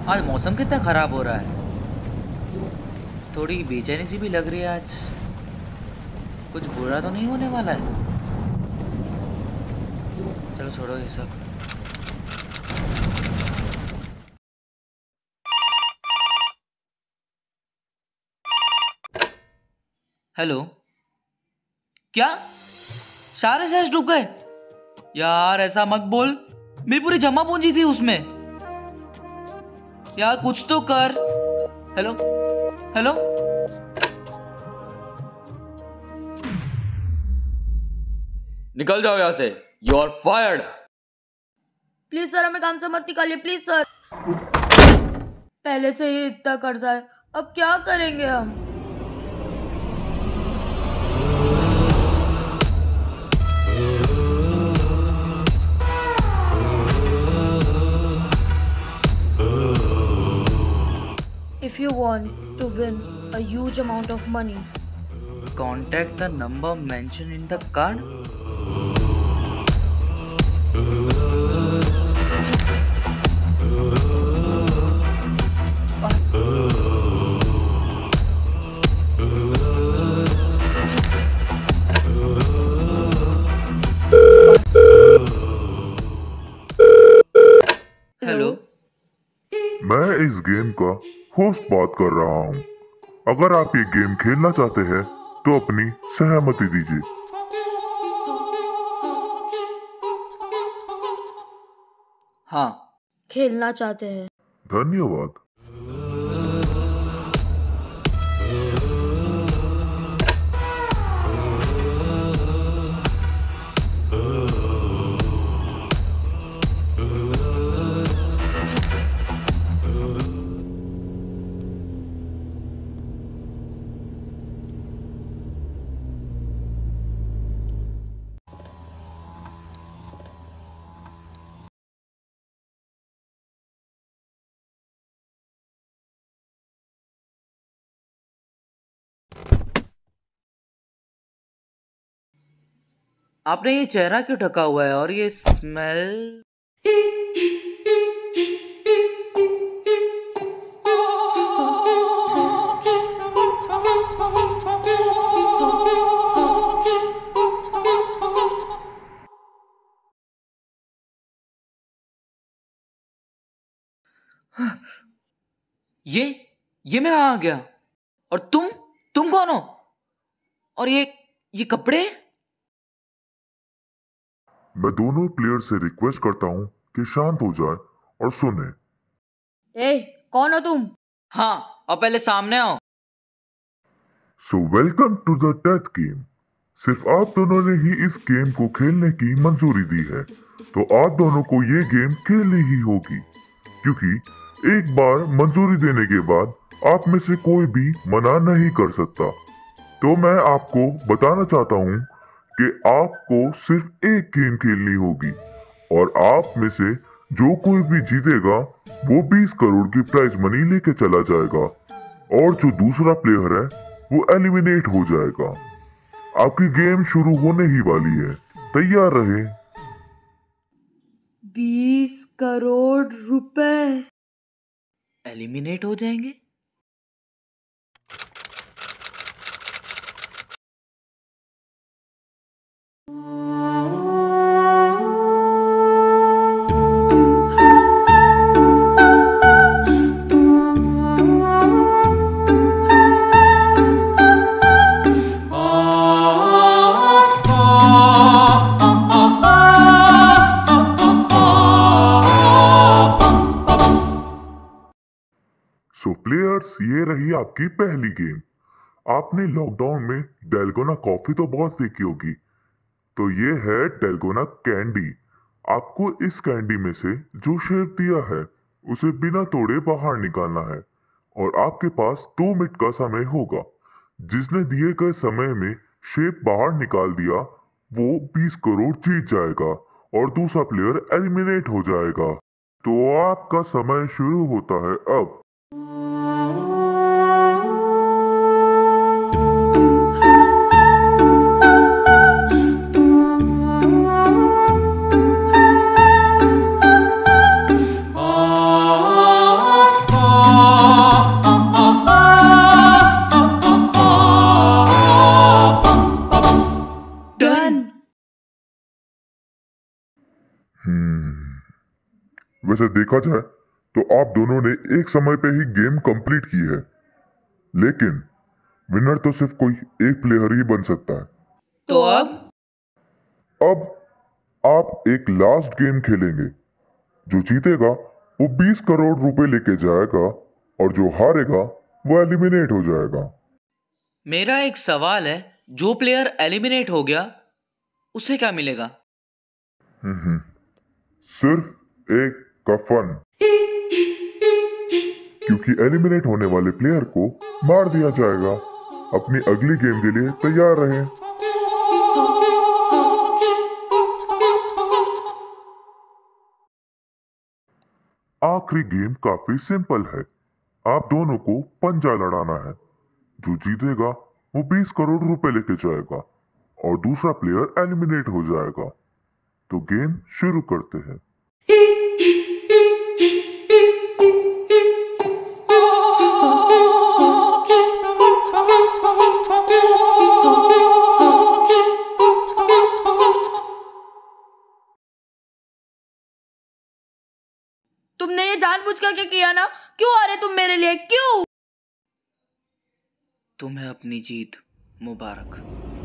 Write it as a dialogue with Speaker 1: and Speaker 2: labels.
Speaker 1: आज मौसम कितना खराब हो रहा है, थोड़ी बेचैनी सी भी लग रही है आज। कुछ बुरा तो नहीं होने वाला है। चलो छोड़ो ये सब। हेलो, क्या सारे शेयर्स डूब गए? यार ऐसा मत बोल, मेरी पूरी जमा पूंजी थी उसमें। यार कुछ तो कर। हेलो हेलो,
Speaker 2: निकल जाओ यहाँ से, you are fired.
Speaker 3: Please sir, हमें काम से मत निकालिए प्लीज सर। पहले से ही इतना कर्जा है, अब क्या करेंगे हम? If you want to win a huge amount of money,
Speaker 1: contact the number mentioned in the card. Hello,
Speaker 4: मैं इस गेम का होस्ट बात कर रहा हूँ। अगर आप ये गेम खेलना चाहते हैं तो अपनी सहमति दीजिए।
Speaker 1: हाँ,
Speaker 3: खेलना चाहते हैं।
Speaker 4: धन्यवाद।
Speaker 1: आपने ये चेहरा क्यों ढका हुआ है और ये स्मेल? ये मैं कहाँ आ गया? और तुम कौन हो? और ये कपड़े?
Speaker 4: मैं दोनों प्लेयर से रिक्वेस्ट करता हूँ कि शांत हो जाए और सुने।
Speaker 3: कौन हो तुम?
Speaker 1: हाँ, और पहले सामने आओ।
Speaker 4: So welcome to the death game. सिर्फ आप दोनों ने ही इस गेम को खेलने की मंजूरी दी है, तो आप दोनों को ये गेम खेलनी ही होगी, क्योंकि एक बार मंजूरी देने के बाद आप में से कोई भी मना नहीं कर सकता। तो मैं आपको बताना चाहता हूँ कि आपको सिर्फ एक गेम खेलनी होगी, और आप में से जो कोई भी जीतेगा वो 20 करोड़ की प्राइज मनी लेके चला जाएगा, और जो दूसरा प्लेयर है वो एलिमिनेट हो जाएगा। आपकी गेम शुरू होने ही वाली है, तैयार रहे।
Speaker 3: 20 करोड़ रुपए
Speaker 1: एलिमिनेट हो जाएंगे?
Speaker 4: सो प्लेयर्स, ये रही आपकी पहली गेम। आपने लॉकडाउन में डेल्गोना कॉफी तो बहुत पीकी होगी, तो ये है डेल्गोना कैंडी। आपको इस कैंडी में से जो शेप दिया है उसे बिना तोड़े बाहर निकालना है, और आपके पास 2 मिनट का समय होगा। जिसने दिए गए समय में शेप बाहर निकाल दिया वो 20 करोड़ जीत जाएगा, और दूसरा प्लेयर एलिमिनेट हो जाएगा। तो आपका समय शुरू होता है अब। वैसे देखा जाए तो आप दोनों ने एक समय पे ही गेम कंप्लीट की है, लेकिन विनर तो सिर्फ कोई एक प्लेयर ही बन सकता है।
Speaker 1: तो अब
Speaker 4: अब आप एक लास्ट गेम खेलेंगे। जो जीतेगा वो 20 करोड़ रुपए लेके जाएगा और जो हारेगा वो एलिमिनेट हो जाएगा।
Speaker 1: मेरा एक सवाल है, जो प्लेयर एलिमिनेट हो गया उसे क्या मिलेगा?
Speaker 4: सिर्फ एक कफन, क्योंकि एलिमिनेट होने वाले प्लेयर को मार दिया जाएगा। अपनी अगली गेम के लिए तैयार रहें। आखिरी गेम काफी सिंपल है। आप दोनों को पंजा लड़ाना है। जो जीतेगा वो 20 करोड़ रुपए लेके जाएगा और दूसरा प्लेयर एलिमिनेट हो जाएगा। तो गेम शुरू करते हैं।
Speaker 3: तुमने ये जानबूझ करके किया ना? क्यों आ रहे तुम मेरे लिए? क्यों?
Speaker 1: तुम्हें अपनी जीत मुबारक।